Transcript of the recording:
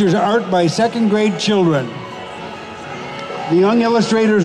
features art by second grade children. The young illustrators